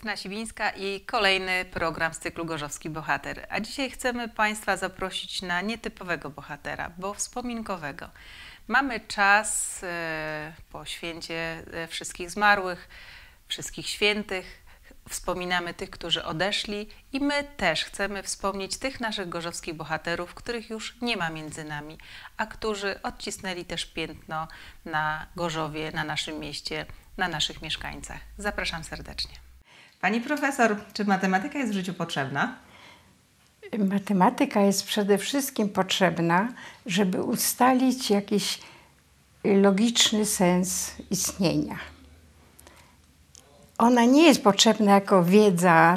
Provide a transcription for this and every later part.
Krystyna Siwińska i kolejny program z cyklu Gorzowski Bohater. A dzisiaj chcemy Państwa zaprosić na nietypowego bohatera, bo wspominkowego. Mamy czas po święcie wszystkich zmarłych, wszystkich świętych. Wspominamy tych, którzy odeszli i my też chcemy wspomnieć tych naszych gorzowskich bohaterów, których już nie ma między nami, a którzy odcisnęli też piętno na Gorzowie, na naszym mieście, na naszych mieszkańcach. Zapraszam serdecznie. Pani profesor, czy matematyka jest w życiu potrzebna? Matematyka jest przede wszystkim potrzebna, żeby ustalić jakiś logiczny sens istnienia. Ona nie jest potrzebna jako wiedza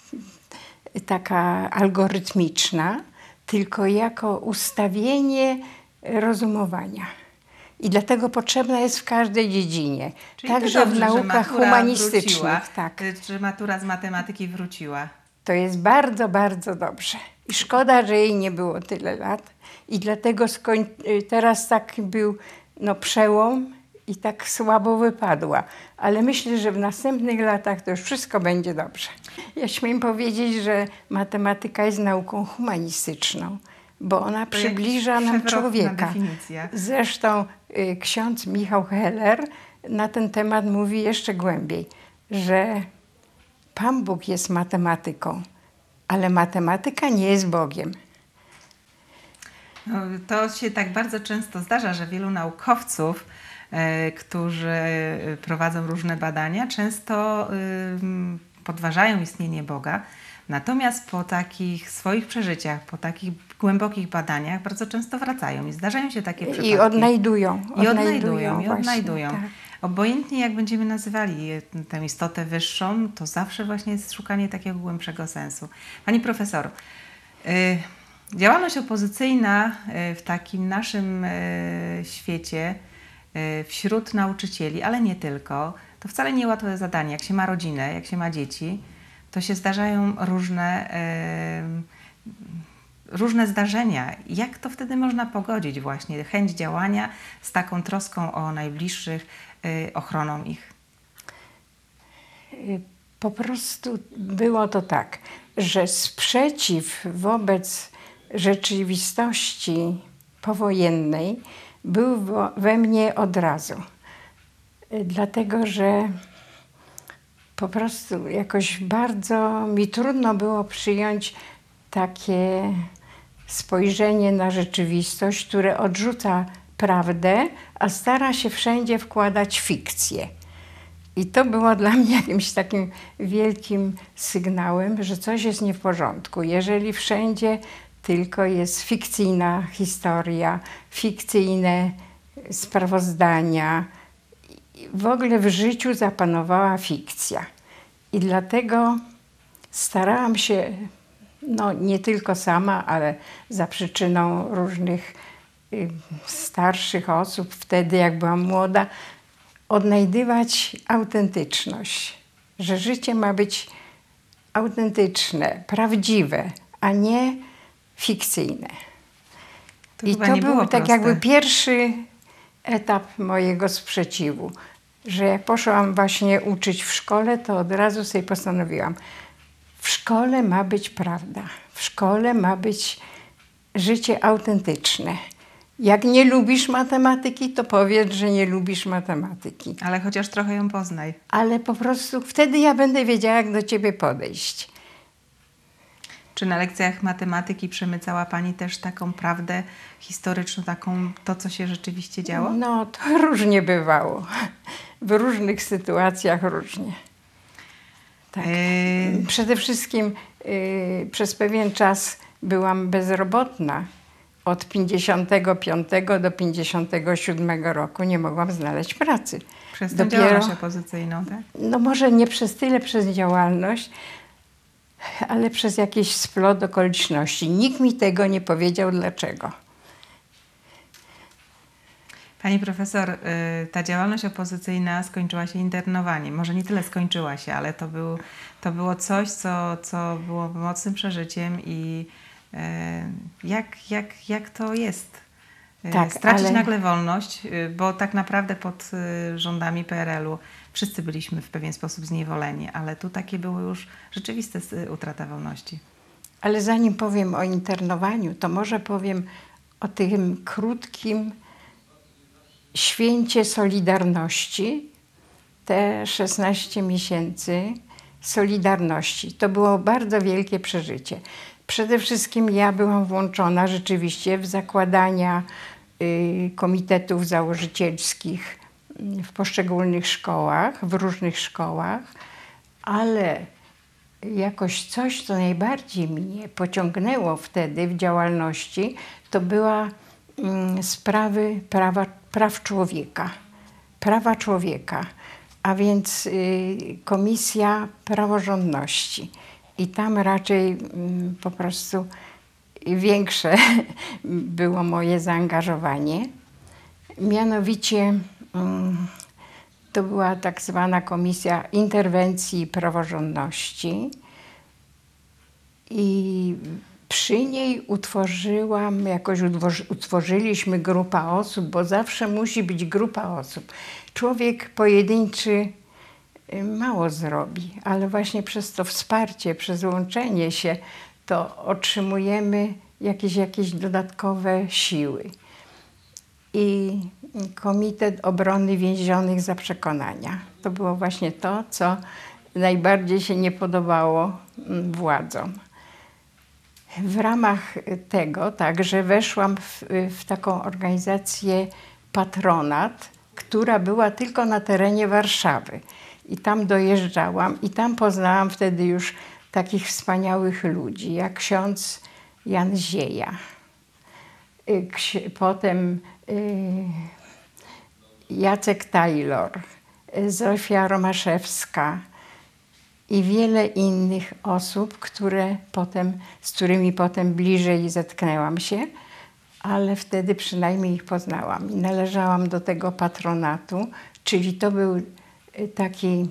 taka algorytmiczna, tylko jako ustawienie rozumowania. I dlatego potrzebna jest w każdej dziedzinie, Czyli także dobrze, w naukach humanistycznych. Wróciła, tak. Że matura z matematyki wróciła. To jest bardzo, bardzo dobrze. I szkoda, że jej nie było tyle lat. I dlatego teraz taki był przełom i tak słabo wypadła. Ale myślę, że w następnych latach to już wszystko będzie dobrze. Ja śmiem powiedzieć, że matematyka jest nauką humanistyczną, bo ona przybliża nam człowieka. Definicja. Zresztą ksiądz Michał Heller na ten temat mówi jeszcze głębiej, że Pan Bóg jest matematyką, ale matematyka nie jest Bogiem. No, to się tak bardzo często zdarza, że wielu naukowców, którzy prowadzą różne badania, często podważają istnienie Boga. Natomiast po takich swoich przeżyciach, po takich głębokich badaniach bardzo często wracają i zdarzają się takie przypadki. I odnajdują. Tak. Obojętnie jak będziemy nazywali tę istotę wyższą, to zawsze właśnie jest szukanie takiego głębszego sensu. Pani profesor, działalność opozycyjna w takim naszym świecie, wśród nauczycieli, ale nie tylko, to wcale nie łatwe zadanie. Jak się ma rodzinę, jak się ma dzieci, to się zdarzają różne zdarzenia. Jak to wtedy można pogodzić właśnie chęć działania z taką troską o najbliższych, ochroną ich? Po prostu było to tak, że sprzeciw wobec rzeczywistości powojennej był we mnie od razu. Dlatego, że po prostu jakoś bardzo mi trudno było przyjąć takie spojrzenie na rzeczywistość, które odrzuca prawdę, a stara się wszędzie wkładać fikcję. I to było dla mnie jakimś takim wielkim sygnałem, że coś jest nie w porządku. Jeżeli wszędzie tylko jest fikcyjna historia, fikcyjne sprawozdania, w ogóle w życiu zapanowała fikcja. I dlatego starałam się, nie tylko sama, ale za przyczyną różnych starszych osób, wtedy jak byłam młoda, odnajdywać autentyczność. Że życie ma być autentyczne, prawdziwe, a nie fikcyjne. I to był tak jakby pierwszy etap mojego sprzeciwu, że jak poszłam właśnie uczyć w szkole, to od razu sobie postanowiłam, w szkole ma być prawda, w szkole ma być życie autentyczne. Jak nie lubisz matematyki, to powiedz, że nie lubisz matematyki. Ale chociaż trochę ją poznaj. Ale po prostu wtedy ja będę wiedziała, jak do ciebie podejść. Czy na lekcjach matematyki przemycała Pani też taką prawdę historyczną, to, co się rzeczywiście działo? No, to różnie bywało. W różnych sytuacjach różnie. Tak. Przede wszystkim przez pewien czas byłam bezrobotna. Od 55 do 57 roku nie mogłam znaleźć pracy. Przez tę działalność opozycyjną, tak? No może nie przez tyle przez działalność, ale przez jakiś splot okoliczności. Nikt mi tego nie powiedział, dlaczego. Pani profesor, ta działalność opozycyjna skończyła się internowaniem. Może nie tyle skończyła się, ale to było coś, co było mocnym przeżyciem i jak to jest Tak, stracić ale- nagle wolność, bo tak naprawdę pod rządami PRL-u wszyscy byliśmy w pewien sposób zniewoleni, ale tu takie były już rzeczywiste utrata wolności. Ale zanim powiem o internowaniu, to może powiem o tym krótkim święcie Solidarności, te 16 miesięcy Solidarności. To było bardzo wielkie przeżycie. Przede wszystkim ja byłam włączona rzeczywiście w zakładania komitetów założycielskich w poszczególnych szkołach, w różnych szkołach, ale jakoś coś, co najbardziej mnie pociągnęło wtedy w działalności, to była sprawy praw człowieka. Prawa człowieka, a więc Komisja Praworządności. I tam raczej po prostu większe było moje zaangażowanie. Mianowicie to była tak zwana Komisja Interwencji i Praworządności i przy niej utworzyliśmy grupę osób, bo zawsze musi być grupa osób. Człowiek pojedynczy mało zrobi, ale właśnie przez to wsparcie, przez łączenie się, to otrzymujemy jakieś dodatkowe siły. I Komitet Obrony Więzionych za Przekonania. To było właśnie to, co najbardziej się nie podobało władzom. W ramach tego także weszłam w taką organizację Patronat, która była tylko na terenie Warszawy. I tam dojeżdżałam i tam poznałam wtedy już takich wspaniałych ludzi, jak ksiądz Jan Zieja. Potem Jacek Taylor, Zofia Romaszewska i wiele innych osób, z którymi potem bliżej zetknęłam się, ale wtedy przynajmniej ich poznałam i należałam do tego patronatu, czyli to był taki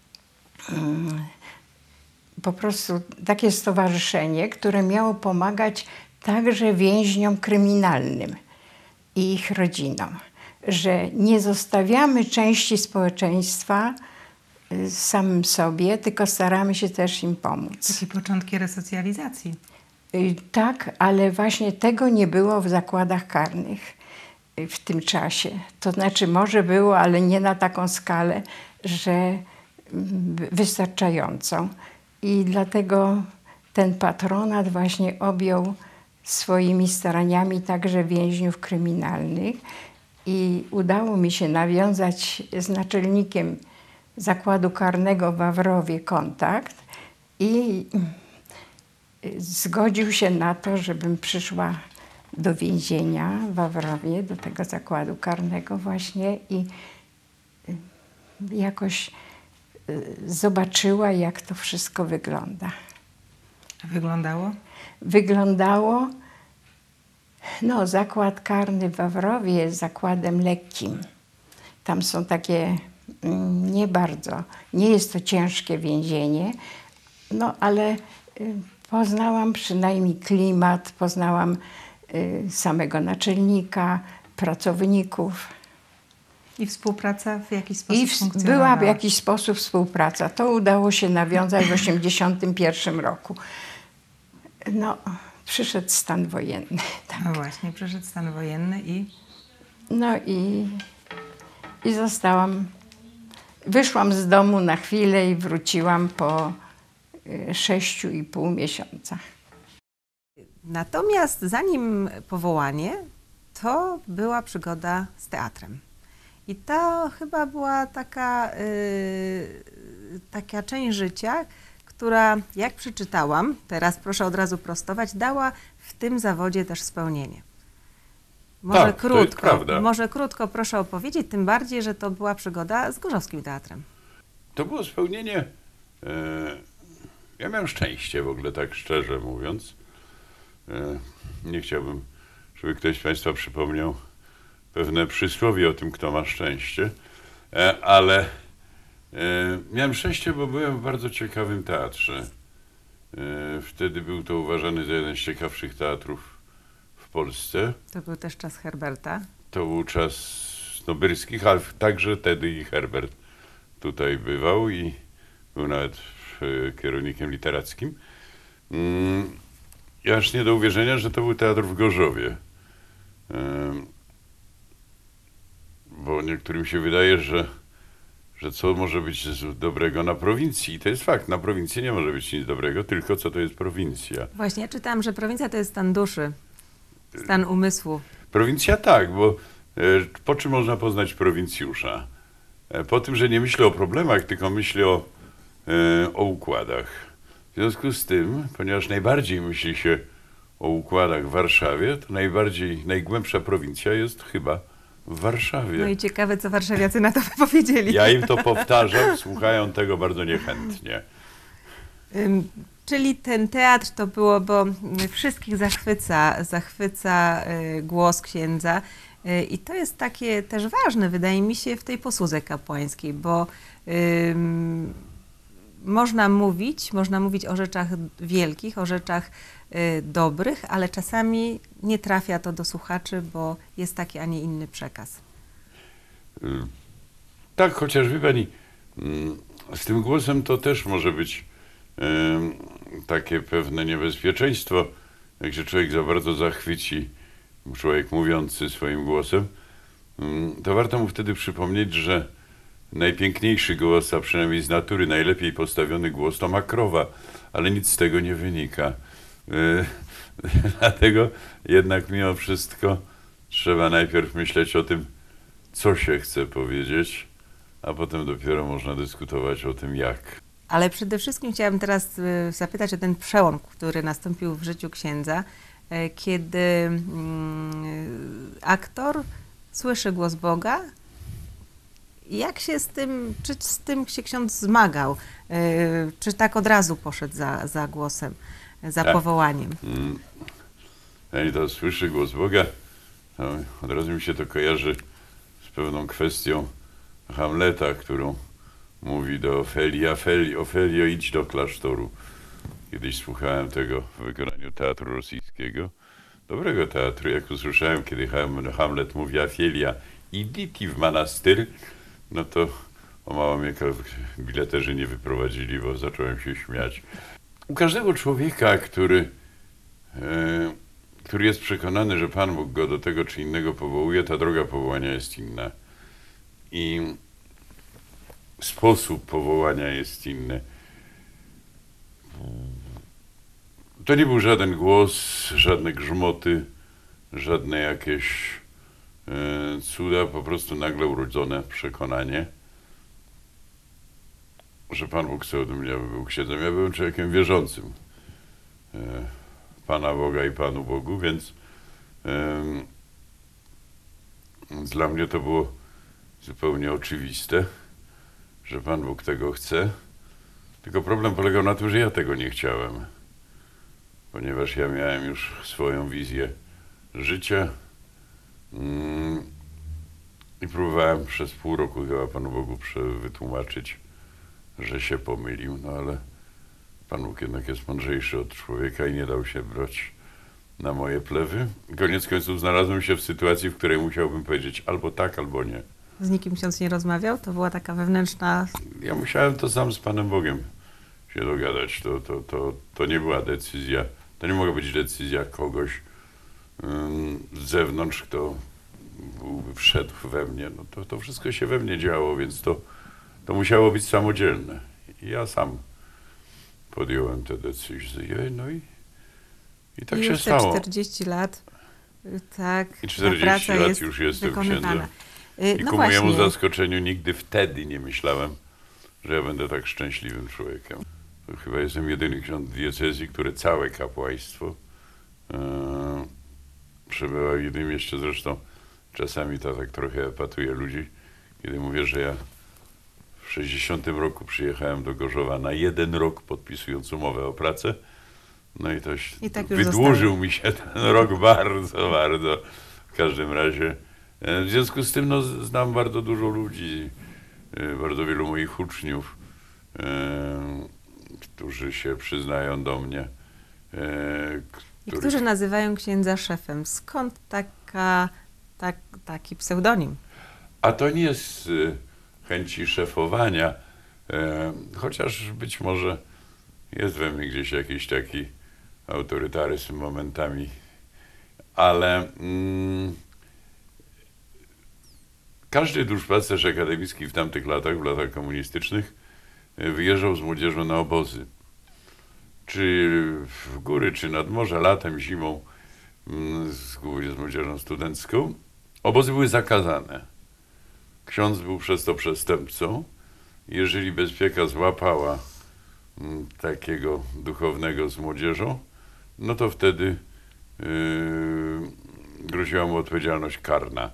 po prostu takie stowarzyszenie, które miało pomagać także więźniom kryminalnym i ich rodzinom, że nie zostawiamy części społeczeństwa samym sobie, tylko staramy się też im pomóc. Takie początki resocjalizacji. Tak, ale właśnie tego nie było w zakładach karnych w tym czasie. To znaczy może było, ale nie na taką skalę, że wystarczającą. I dlatego ten patronat właśnie objął swoimi staraniami także więźniów kryminalnych i udało mi się nawiązać z naczelnikiem zakładu karnego w Wawrowie kontakt i zgodził się na to, żebym przyszła do więzienia w Wawrowie, do tego zakładu karnego właśnie i jakoś zobaczyła, jak to wszystko wygląda. Wyglądało? Wyglądało, no zakład karny w Wawrowie jest zakładem lekkim. Tam są takie nie jest to ciężkie więzienie, no ale poznałam przynajmniej klimat, poznałam samego naczelnika, pracowników. I współpraca w jakiś sposób I funkcjonowała? była w jakiś sposób współpraca. To udało się nawiązać w 1981 roku. No, przyszedł stan wojenny. Tak. No właśnie, przyszedł stan wojenny i... No i wyszłam z domu na chwilę i wróciłam po 6,5 miesiąca. Natomiast zanim powołanie, to była przygoda z teatrem. I to chyba była taka część życia, która, jak przeczytałam, teraz proszę od razu prostować, dała w tym zawodzie też spełnienie. Tak, to jest prawda. Może krótko proszę opowiedzieć, tym bardziej, że to była przygoda z Gorzowskim Teatrem. To było spełnienie. Ja miałem szczęście w ogóle, tak szczerze mówiąc. Nie chciałbym, żeby ktoś z Państwa przypomniał pewne przysłowie o tym, kto ma szczęście, ale miałem szczęście, bo byłem w bardzo ciekawym teatrze. Wtedy był to uważany za jeden z ciekawszych teatrów w Polsce. To był też czas Herberta. To był czas Snobyrskich, ale także Tedy i Herbert tutaj bywał i był nawet kierownikiem literackim. Ja aż nie do uwierzenia, że to był teatr w Gorzowie. Bo niektórym się wydaje, że co może być dobrego na prowincji. I to jest fakt, na prowincji nie może być nic dobrego, tylko co to jest prowincja. Właśnie, ja czytałam, że prowincja to jest stan duszy, stan umysłu. Prowincja tak, bo po czym można poznać prowincjusza? Po tym, że nie myśli o problemach, tylko myśli o układach. W związku z tym, ponieważ najbardziej myśli się o układach w Warszawie, to najgłębsza prowincja jest chyba w Warszawie. No i ciekawe, co warszawiacy na to powiedzieli. Ja im to powtarzam, słuchają tego bardzo niechętnie. Czyli ten teatr to było, bo wszystkich zachwyca głos księdza i to jest takie też ważne, wydaje mi się, w tej posłudze kapłańskiej, bo można mówić o rzeczach wielkich, o rzeczach dobrych, ale czasami nie trafia to do słuchaczy, bo jest taki, a nie inny przekaz. Tak, chociaż wie pani, z tym głosem to też może być takie pewne niebezpieczeństwo, jak się człowiek za bardzo zachwyci, człowiek mówiący swoim głosem, to warto mu wtedy przypomnieć, że najpiękniejszy głos, a przynajmniej z natury najlepiej postawiony głos, to ma krowa, ale nic z tego nie wynika. Dlatego jednak mimo wszystko trzeba najpierw myśleć o tym, co się chce powiedzieć, a potem dopiero można dyskutować o tym, jak. Ale przede wszystkim chciałam teraz zapytać o ten przełom, który nastąpił w życiu księdza, kiedy aktor słyszy głos Boga. Jak się czy z tym się ksiądz zmagał? Czy tak od razu poszedł za głosem, za powołaniem? Jak to słyszy głos Boga, to od razu mi się to kojarzy z pewną kwestią Hamleta, którą mówi do Ofelii: Ofelio, idź do klasztoru. Kiedyś słuchałem tego w wykonaniu teatru rosyjskiego. Dobrego teatru, jak usłyszałem, kiedy Hamlet mówi: Ofelia, iditi w manastyr, no to o mało mnie bileterzy nie wyprowadzili, bo zacząłem się śmiać. U każdego człowieka, który jest przekonany, że Pan Bóg go do tego czy innego powołuje, ta droga powołania jest inna. I sposób powołania jest inny. To nie był żaden głos, żadne grzmoty, żadne jakieś cuda, po prostu nagle urodzone przekonanie, że Pan Bóg chce ode mnie, aby był księdzem. Ja byłem człowiekiem wierzącym Pana Boga i Panu Bogu, więc dla mnie to było zupełnie oczywiste, że Pan Bóg tego chce. Tylko problem polegał na tym, że ja tego nie chciałem, ponieważ ja miałem już swoją wizję życia i próbowałem przez pół roku chyba Panu Bogu wytłumaczyć, że się pomylił, no ale Pan Bóg jednak jest mądrzejszy od człowieka i nie dał się brać na moje plewy. Koniec końców znalazłem się w sytuacji, w której musiałbym powiedzieć albo tak, albo nie. Z nikim ksiądz nie rozmawiał? To była taka wewnętrzna... Ja musiałem to sam z Panem Bogiem się dogadać. To nie była decyzja, to nie mogła być decyzja kogoś z zewnątrz, kto wszedł we mnie. No to wszystko się we mnie działo, więc to musiało być samodzielne. I ja sam podjąłem tę decyzję, no i tak I się już stało. 40 lat, tak, I 40 lat już jestem księdzem. I no ku właśnie. mojemu zaskoczeniu nigdy wtedy nie myślałem, że ja będę tak szczęśliwym człowiekiem. To chyba jestem jedyny ksiądz diecezji, który całe kapłaństwo przebywa w jednym mieście. Zresztą czasami to tak trochę epatuje ludzi, kiedy mówię, że ja w 60 roku przyjechałem do Gorzowa na 1 rok, podpisując umowę o pracę. No i to tak już wydłużył zostało. mi się ten rok bardzo, bardzo. W każdym razie w związku z tym znam bardzo dużo ludzi, bardzo wielu moich uczniów, którzy się przyznają do mnie. Niektórzy nazywają księdza szefem. Skąd taki pseudonim? A to nie z chęci szefowania, chociaż być może jest we mnie gdzieś jakiś taki autorytaryzm momentami, ale każdy duszpasterz akademicki w tamtych latach, w latach komunistycznych, wyjeżdżał z młodzieżą na obozy. Czy w góry, czy nad morze, latem, zimą, głównie z młodzieżą studencką. Obozy były zakazane. Ksiądz był przez to przestępcą. Jeżeli bezpieka złapała takiego duchownego z młodzieżą, no to wtedy groziła mu odpowiedzialność karna.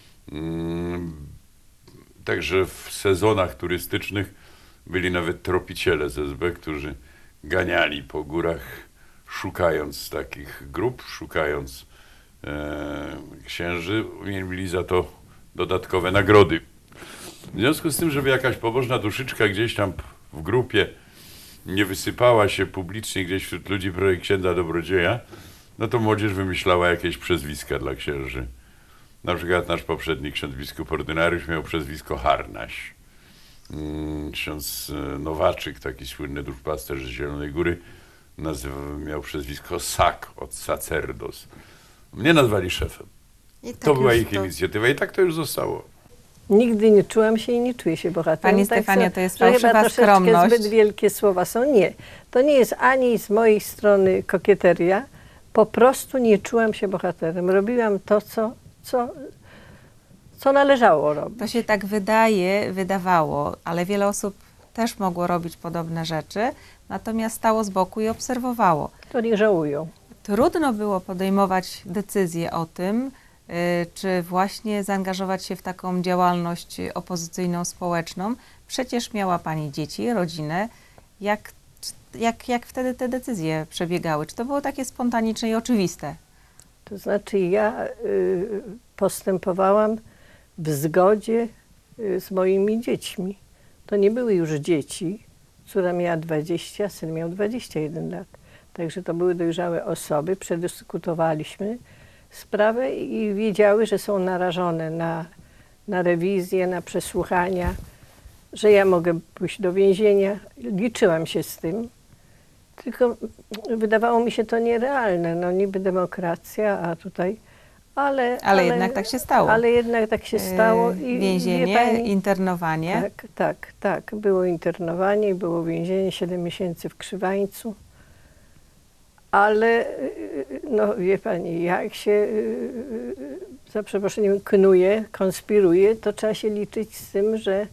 Także w sezonach turystycznych byli nawet tropiciele z SB, którzy ganiali po górach, szukając takich grup, szukając księży, mieli za to dodatkowe nagrody. W związku z tym, żeby jakaś pobożna duszyczka gdzieś tam w grupie nie wysypała się publicznie gdzieś wśród ludzi projekt księdza dobrodzieja, no to młodzież wymyślała jakieś przezwiska dla księży. Na przykład nasz poprzedni ksiądz biskup ordynariusz miał przezwisko Harnaś. Ksiądz Nowaczyk, taki słynny duszpasterz z Zielonej Góry, miał przezwisko Sak od sacerdos. Mnie nazwali szefem. To była ich inicjatywa i tak to już zostało. Nigdy nie czułam się i nie czuję się bohaterem. Pani Stefania, to jest fałszywa skromność. Zbyt wielkie słowa są. Nie. To nie jest ani z mojej strony kokieteria. Po prostu nie czułam się bohaterem. Robiłam to, co należało robić. To się tak wydawało, ale wiele osób też mogło robić podobne rzeczy, natomiast stało z boku i obserwowało. To nie żałują. Trudno było podejmować decyzję o tym, czy właśnie zaangażować się w taką działalność opozycyjną, społeczną. Przecież miała Pani dzieci, rodzinę. Jak wtedy te decyzje przebiegały? Czy to było takie spontaniczne i oczywiste? To znaczy ja postępowałam w zgodzie z moimi dziećmi. To nie były już dzieci. Córa miała 20, syn miał 21 lat. Także to były dojrzałe osoby. Przedyskutowaliśmy sprawę i wiedziały, że są narażone na rewizję, na przesłuchania, że ja mogę pójść do więzienia. Liczyłam się z tym. Tylko wydawało mi się to nierealne. No niby demokracja, a tutaj... Ale jednak tak się stało. Ale jednak tak się stało. I więzienie, pani, internowanie. Tak. Było internowanie i było więzienie 7 miesięcy w Krzywańcu. Ale, no wie pani, jak się, za przeproszeniem, knuje, konspiruje, to trzeba się liczyć z tym, że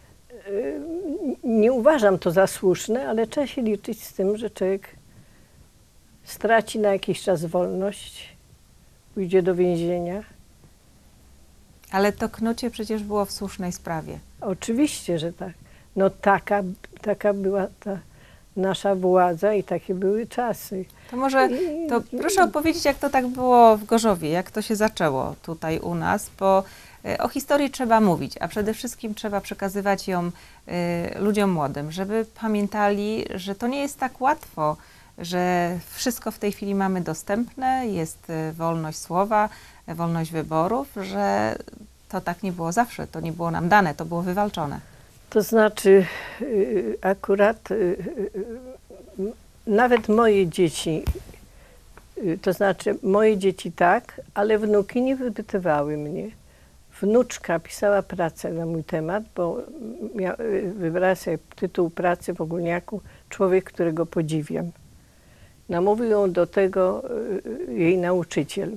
nie uważam to za słuszne, ale trzeba się liczyć z tym, że człowiek straci na jakiś czas wolność, pójdzie do więzienia. Ale to knucie przecież było w słusznej sprawie. Oczywiście, że tak. No taka była ta nasza władza i takie były czasy. To może, to proszę opowiedzieć, jak to tak było w Gorzowie, jak to się zaczęło tutaj u nas, bo o historii trzeba mówić, a przede wszystkim trzeba przekazywać ją ludziom młodym, żeby pamiętali, że to nie jest tak łatwo, że wszystko w tej chwili mamy dostępne, jest wolność słowa, wolność wyborów, że to tak nie było zawsze, to nie było nam dane, to było wywalczone. To znaczy akurat nawet moje dzieci, to znaczy moje dzieci tak, ale wnuki nie wypytywały mnie. Wnuczka pisała pracę na mój temat, bo wybrała sobie tytuł pracy w ogólniaku Człowiek, którego podziwiam. Namówił ją do tego jej nauczyciel.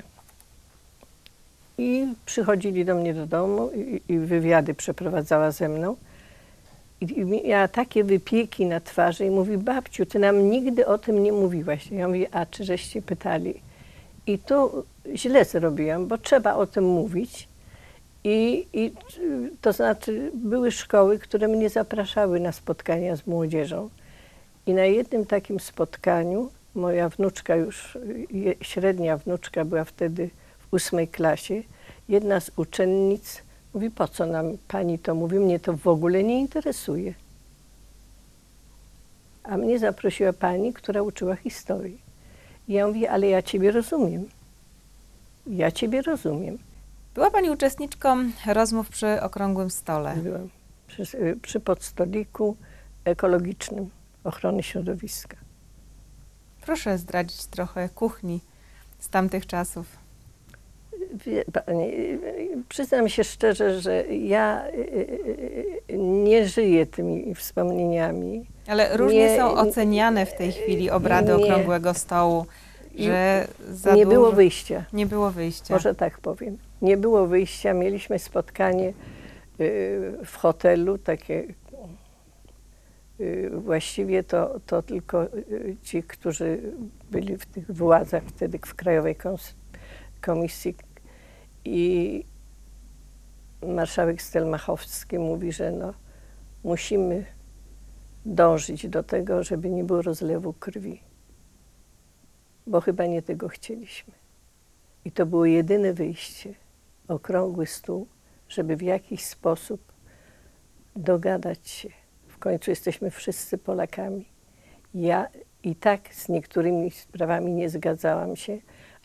I przychodzili do mnie do domu i wywiady przeprowadzała ze mną. I miała takie wypieki na twarzy i mówi: babciu, ty nam nigdy o tym nie mówiłaś. Ja mówię: a czy żeście pytali? I tu źle zrobiłam, bo trzeba o tym mówić. I to znaczy były szkoły, które mnie zapraszały na spotkania z młodzieżą. I na jednym takim spotkaniu moja wnuczka już, średnia wnuczka była wtedy w 8. klasie, jedna z uczennic mówi: po co nam pani to mówi? Mnie to w ogóle nie interesuje. A mnie zaprosiła pani, która uczyła historii. I ja mówię, ale ja ciebie rozumiem. Ja ciebie rozumiem. Była Pani uczestniczką rozmów przy Okrągłym Stole. Byłam przy podstoliku ekologicznym ochrony środowiska. Proszę zdradzić trochę kuchni z tamtych czasów. Wie pani, przyznam się szczerze, że ja nie żyję tymi wspomnieniami. Ale różnie Nie, są oceniane w tej chwili obrady nie. Okrągłego Stołu, że za Nie dużo... było wyjścia. Nie było wyjścia. Może tak powiem. Nie było wyjścia. Mieliśmy spotkanie w hotelu, takie właściwie to tylko ci, którzy byli w tych władzach wtedy w Krajowej Komisji, i marszałek Stelmachowski mówi, że no, musimy dążyć do tego, żeby nie było rozlewu krwi, bo chyba nie tego chcieliśmy. I to było jedyne wyjście, okrągły stół, żeby w jakiś sposób dogadać się. W końcu jesteśmy wszyscy Polakami. Ja i tak z niektórymi sprawami nie zgadzałam się,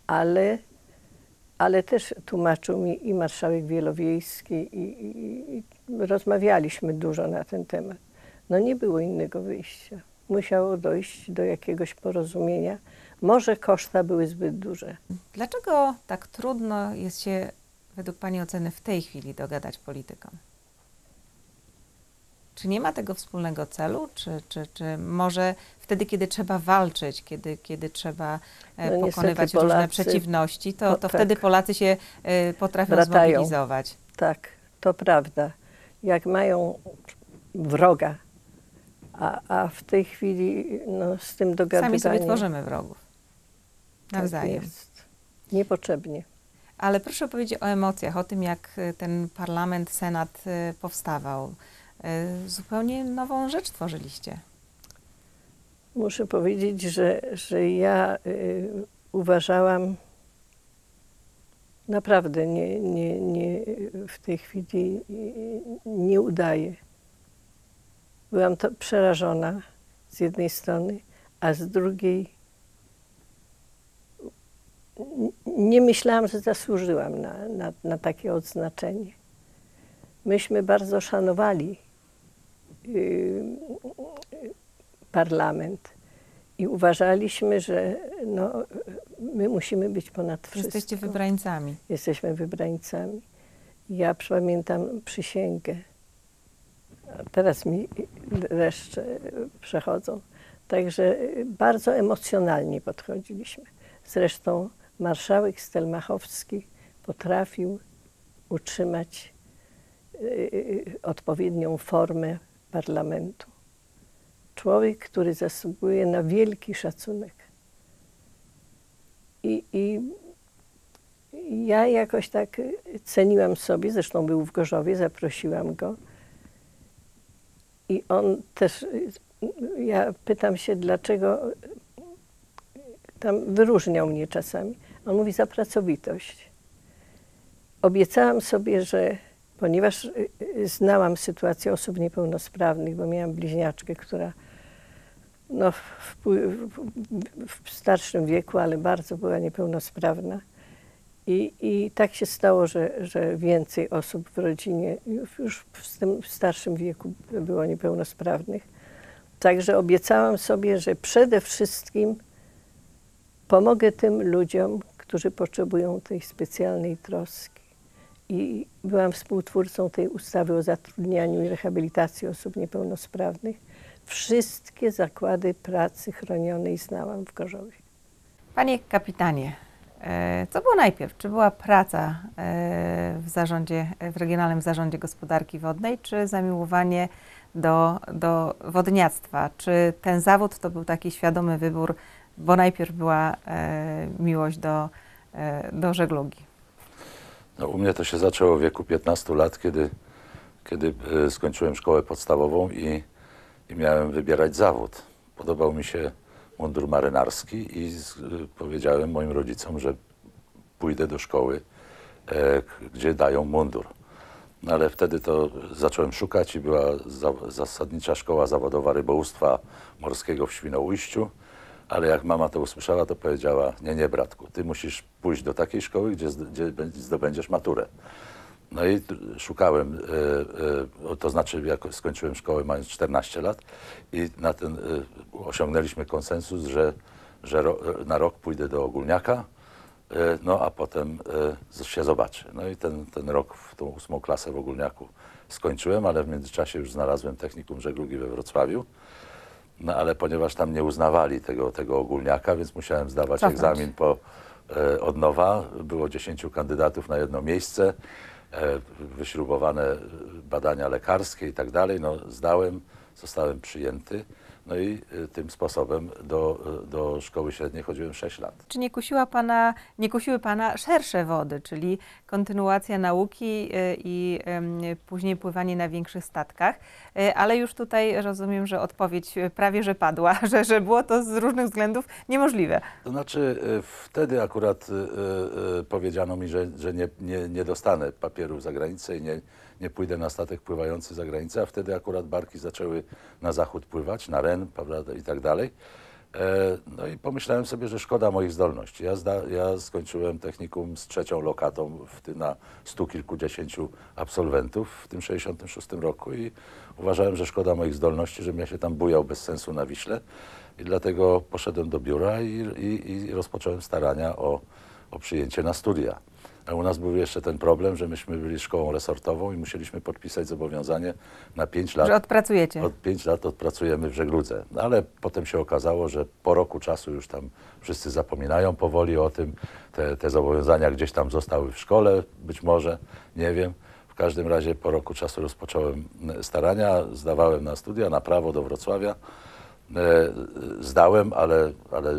ale też tłumaczył mi i marszałek Wielowiejski i rozmawialiśmy dużo na ten temat. No nie było innego wyjścia. Musiało dojść do jakiegoś porozumienia. Może koszta były zbyt duże. Dlaczego tak trudno jest się, według Pani oceny, w tej chwili dogadać politykom? Czy nie ma tego wspólnego celu? Czy może wtedy, kiedy trzeba walczyć, kiedy trzeba pokonywać różne przeciwności, to tak. wtedy Polacy się potrafią Bratają. zmobilizować? Tak, to prawda. Jak mają wroga, a w tej chwili no, z tym dogadywaniem... Sami sobie tworzymy wrogów. Nawzajem. Tak jest. Niepotrzebnie. Ale proszę powiedzieć o emocjach, o tym, jak ten parlament, senat powstawał. Zupełnie nową rzecz tworzyliście. Muszę powiedzieć, że ja uważałam, naprawdę nie, w tej chwili nie udaję. Byłam to przerażona z jednej strony, a z drugiej nie myślałam, że zasłużyłam na takie odznaczenie. Myśmy bardzo szanowali parlament i uważaliśmy, że no, my musimy być ponad wszystko. Jesteście wybrańcami. Jesteśmy wybrańcami. Ja pamiętam przysięgę. A teraz mi dreszcze przechodzą. Także bardzo emocjonalnie podchodziliśmy. Zresztą marszałek Stelmachowski potrafił utrzymać odpowiednią formę parlamentu. Człowiek, który zasługuje na wielki szacunek. I ja jakoś tak ceniłam sobie, zresztą był w Gorzowie, zaprosiłam go. I on też, ja pytam się, dlaczego tam wyróżniał mnie czasami. On mówi, za pracowitość. Obiecałam sobie, że ponieważ znałam sytuację osób niepełnosprawnych, bo miałam bliźniaczkę, która no, w starszym wieku, ale bardzo była niepełnosprawna. I tak się stało, że więcej osób w rodzinie już w tym starszym wieku było niepełnosprawnych. Także obiecałam sobie, że przede wszystkim pomogę tym ludziom, którzy potrzebują tej specjalnej troski. I byłam współtwórcą tej ustawy o zatrudnianiu i rehabilitacji osób niepełnosprawnych. Wszystkie zakłady pracy chronionej znałam w Gorzowie. Panie kapitanie, co było najpierw? Czy była praca w Regionalnym Zarządzie Gospodarki Wodnej, czy zamiłowanie do wodniactwa? Czy ten zawód to był taki świadomy wybór, bo najpierw była miłość do żeglugi? No, u mnie to się zaczęło w wieku 15 lat, kiedy skończyłem szkołę podstawową i miałem wybierać zawód. Podobał mi się mundur marynarski i powiedziałem moim rodzicom, że pójdę do szkoły, gdzie dają mundur. No, ale wtedy to zacząłem szukać i była zasadnicza szkoła zawodowa rybołówstwa morskiego w Świnoujściu, ale jak mama to usłyszała, to powiedziała: nie, bratku, ty musisz pójść do takiej szkoły, gdzie zdobędziesz maturę. No i szukałem, to znaczy jak skończyłem szkołę mając 14 lat i osiągnęliśmy konsensus, że na rok pójdę do ogólniaka, no a potem się zobaczy. No i ten rok w tą 8. klasę w ogólniaku skończyłem, ale w międzyczasie już znalazłem technikum żeglugi we Wrocławiu. No ale ponieważ tam nie uznawali tego ogólniaka, więc musiałem zdawać egzamin od nowa. Było 10 kandydatów na jedno miejsce, wyśrubowane badania lekarskie i tak dalej. No zdałem, zostałem przyjęty. No i tym sposobem do szkoły średniej chodziłem 6 lat. Czy nie kusiły Pana szersze wody, czyli kontynuacja nauki i później pływanie na większych statkach? Ale już tutaj rozumiem, że odpowiedź prawie że padła, że było to z różnych względów niemożliwe. To znaczy wtedy akurat powiedziano mi, że nie dostanę papierów za granicę i nie pójdę na statek pływający za granicę, a wtedy akurat barki zaczęły na zachód pływać, na Ren, prawda, i tak dalej. No i pomyślałem sobie, że szkoda moich zdolności. Ja skończyłem technikum z 3. lokatą na 100 kilkudziesięciu absolwentów w tym 66 roku i uważałem, że szkoda moich zdolności, żebym ja się tam bujał bez sensu na Wiśle i dlatego poszedłem do biura i rozpocząłem starania o przyjęcie na studia. A u nas był jeszcze ten problem, że myśmy byli szkołą resortową i musieliśmy podpisać zobowiązanie na 5 lat. Że odpracujecie. Od 5 lat odpracujemy w żegludze. No, ale potem się okazało, że po roku czasu już tam wszyscy zapominają powoli o tym. Te zobowiązania gdzieś tam zostały w szkole, być może, nie wiem. W każdym razie po roku czasu rozpocząłem starania, zdawałem na studia, na prawo do Wrocławia. Zdałem, ale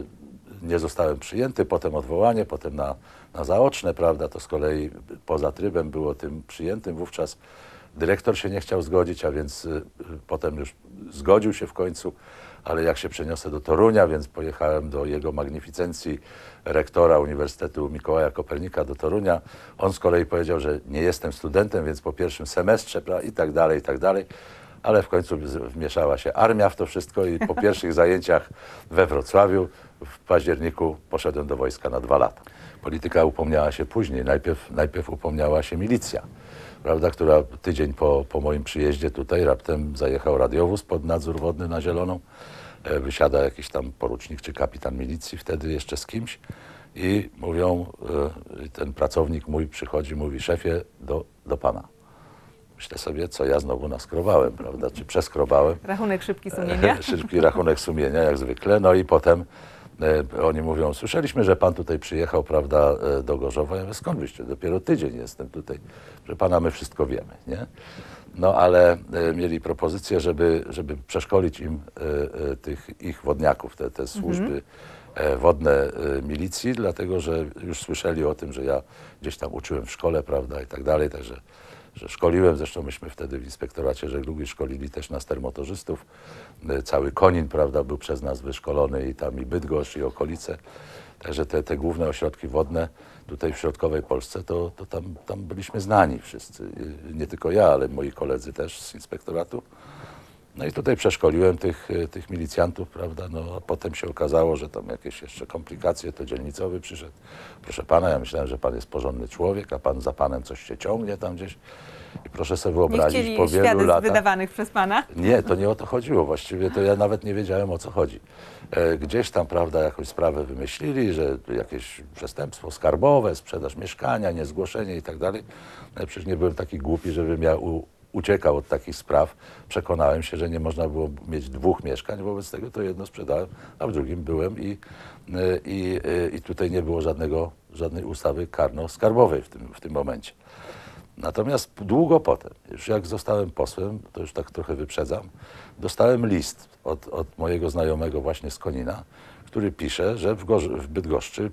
nie zostałem przyjęty, potem odwołanie, potem na zaoczne, prawda, to z kolei poza trybem było tym przyjętym. Wówczas dyrektor się nie chciał zgodzić, a więc potem już zgodził się w końcu, ale jak się przeniosę do Torunia, więc pojechałem do jego magnificencji rektora Uniwersytetu Mikołaja Kopernika do Torunia. On z kolei powiedział, że nie jestem studentem, więc po pierwszym semestrze, prawda, i tak dalej. Ale w końcu wmieszała się armia w to wszystko i po pierwszych zajęciach we Wrocławiu w październiku poszedłem do wojska na 2 lata. Polityka upomniała się później. Najpierw upomniała się milicja, prawda, która tydzień po moim przyjeździe tutaj raptem zajechał radiowóz pod nadzór wodny na Zieloną. Wysiada jakiś tam porucznik czy kapitan milicji, wtedy jeszcze z kimś i mówią, ten pracownik mój przychodzi, mówi: szefie, do pana. Myślę sobie, co ja znowu naskrobałem, prawda, czy przeskrobałem. Rachunek szybki sumienia. Szybki rachunek sumienia, jak zwykle. No i potem oni mówią: słyszeliśmy, że pan tutaj przyjechał, prawda, do Gorzowa. Ja mówię: skąd wyście? Dopiero tydzień jestem tutaj. Że pana my wszystko wiemy, nie? No ale mieli propozycję, żeby przeszkolić im tych ich wodniaków, te służby wodne milicji, dlatego że już słyszeli o tym, że ja gdzieś tam uczyłem w szkole, prawda, i tak dalej, także że szkoliłem. Zresztą myśmy wtedy w Inspektoracie Żeglugi szkolili też nas termotorzystów. Cały Konin, prawda, był przez nas wyszkolony i tam i Bydgoszcz, i okolice. Także te główne ośrodki wodne tutaj w środkowej Polsce, to tam byliśmy znani wszyscy. Nie tylko ja, ale moi koledzy też z inspektoratu. No i tutaj przeszkoliłem tych milicjantów, prawda, no a potem się okazało, że tam jakieś jeszcze komplikacje, to dzielnicowy przyszedł. Proszę pana, ja myślałem, że pan jest porządny człowiek, a pan za panem coś się ciągnie tam gdzieś. I proszę sobie wyobrazić, po wielu latach... wydawanych przez pana? Nie, to nie o to chodziło. Właściwie to ja nawet nie wiedziałem, o co chodzi. Gdzieś tam, prawda, jakąś sprawę wymyślili, że jakieś przestępstwo skarbowe, sprzedaż mieszkania, niezgłoszenie i tak dalej. Ja przecież nie byłem taki głupi, żebym ja uciekał od takich spraw. Przekonałem się, że nie można było mieć 2 mieszkań, wobec tego to jedno sprzedałem, a w drugim byłem i tutaj nie było żadnej ustawy karno-skarbowej w tym momencie. Natomiast długo potem, już jak zostałem posłem, to już tak trochę wyprzedzam, dostałem list od mojego znajomego właśnie z Konina, który pisze, że w Bydgoszczy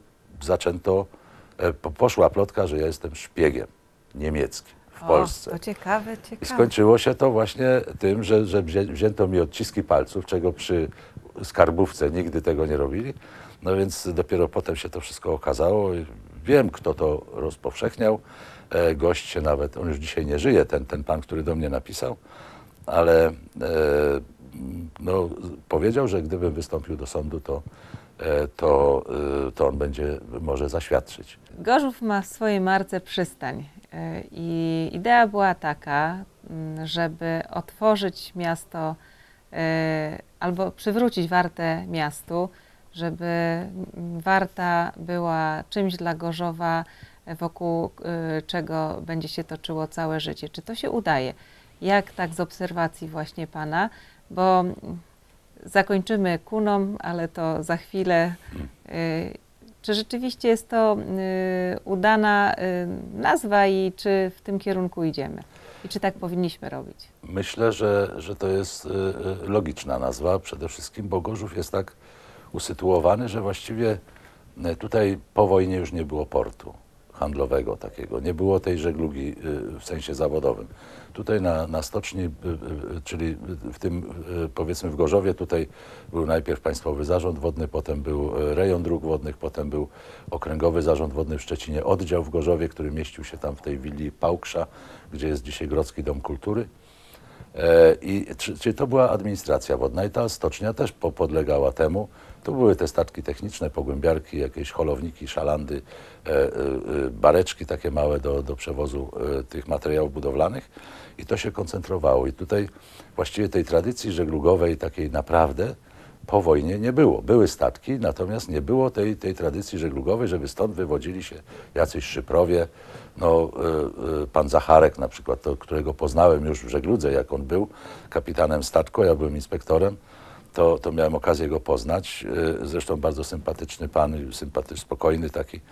poszła plotka, że ja jestem szpiegiem niemieckim w Polsce. To ciekawe. I skończyło się to właśnie tym, że wzięto mi odciski palców, czego przy skarbówce nigdy tego nie robili. No więc dopiero potem się to wszystko okazało. Wiem, kto to rozpowszechniał. Gość się nawet, on już dzisiaj nie żyje, ten pan, który do mnie napisał, ale no, powiedział, że gdybym wystąpił do sądu, to to on może zaświadczyć. Gorzów ma w swojej marce przystań i idea była taka, żeby otworzyć miasto albo przywrócić Wartę miastu, żeby Warta była czymś dla Gorzowa, wokół czego będzie się toczyło całe życie. Czy to się udaje? Jak tak z obserwacji właśnie Pana? Bo zakończymy Kuną, ale to za chwilę. Czy rzeczywiście jest to udana nazwa i czy w tym kierunku idziemy? I czy tak powinniśmy robić? Myślę, że to jest logiczna nazwa przede wszystkim, bo Gorzów jest tak usytuowany, że właściwie tutaj po wojnie już nie było portu handlowego takiego, nie było tej żeglugi w sensie zawodowym. Tutaj na stoczni, czyli w tym, powiedzmy w Gorzowie, tutaj był najpierw Państwowy Zarząd Wodny, potem był Rejon Dróg Wodnych, potem był Okręgowy Zarząd Wodny w Szczecinie, oddział w Gorzowie, który mieścił się tam w tej willi Pałksza, gdzie jest dzisiaj Grodzki Dom Kultury. Czyli to była administracja wodna i ta stocznia też podlegała temu. Tu były te statki techniczne, pogłębiarki, jakieś holowniki, szalandy, bareczki takie małe do przewozu tych materiałów budowlanych i to się koncentrowało. I tutaj właściwie tej tradycji żeglugowej takiej naprawdę po wojnie nie było. Były statki, natomiast nie było tej tradycji żeglugowej, żeby stąd wywodzili się jacyś szyprowie. No, pan Zacharek na przykład, którego poznałem już w żegludze, jak on był kapitanem statku, ja byłem inspektorem, to miałem okazję go poznać. Zresztą bardzo sympatyczny pan, spokojny taki,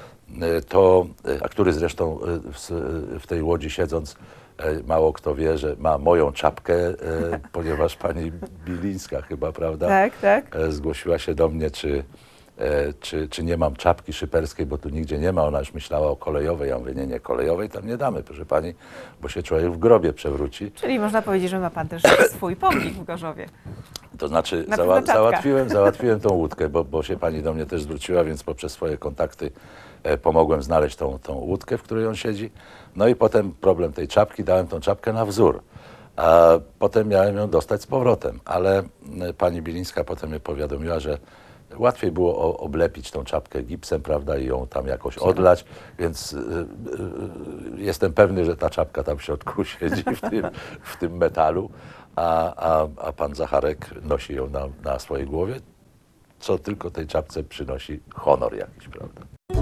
a który zresztą w tej łodzi siedząc, mało kto wie, że ma moją czapkę, ponieważ pani Bilińska chyba, prawda? Tak, tak. Zgłosiła się do mnie, czy nie mam czapki szyperskiej, bo tu nigdzie nie ma. Ona już myślała o kolejowej. Ja mówię, nie, kolejowej tam nie damy, proszę pani, bo się człowiek w grobie przewróci. Czyli można powiedzieć, że ma Pan też swój pomnik w Gorzowie. To znaczy Na pewno czapka. załatwiłem tą łódkę, bo się pani do mnie też zwróciła, więc poprzez swoje kontakty pomogłem znaleźć tą łódkę, w której on siedzi. No i potem problem tej czapki, dałem tą czapkę na wzór. A potem miałem ją dostać z powrotem, ale pani Bilińska potem mnie powiadomiła, że łatwiej było oblepić tą czapkę gipsem, prawda, i ją tam jakoś odlać, więc jestem pewny, że ta czapka tam w środku siedzi w tym metalu, a pan Zacharek nosi ją na swojej głowie, co tylko tej czapce przynosi honor jakiś, prawda.